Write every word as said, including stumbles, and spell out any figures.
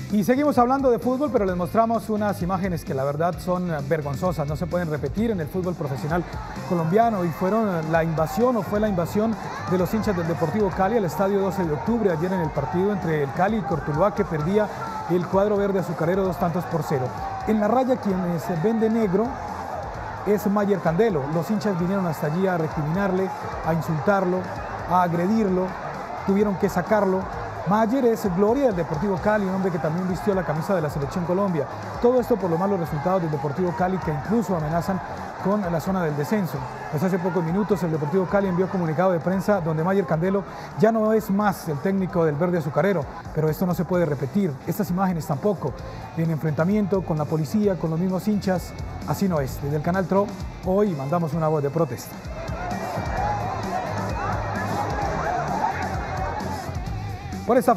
Y seguimos hablando de fútbol, pero les mostramos unas imágenes que la verdad son vergonzosas, no se pueden repetir en el fútbol profesional colombiano, y fueron la invasión o fue la invasión de los hinchas del Deportivo Cali al estadio doce de octubre ayer en el partido entre el Cali y Cortuluá, que perdía el cuadro verde azucarero dos tantos por cero. En la raya quienes ven de negro es Mayer Candelo. Los hinchas vinieron hasta allí a recriminarle, a insultarlo, a agredirlo, tuvieron que sacarlo. Mayer es gloria del Deportivo Cali, un hombre que también vistió la camisa de la Selección Colombia. Todo esto por los malos resultados del Deportivo Cali, que incluso amenazan con la zona del descenso. Pues hace pocos minutos el Deportivo Cali envió comunicado de prensa donde Mayer Candelo ya no es más el técnico del verde azucarero, pero esto no se puede repetir, estas imágenes tampoco, en enfrentamiento con la policía, con los mismos hinchas, así no es. Desde el canal Tro, hoy mandamos una voz de protesta. Por esta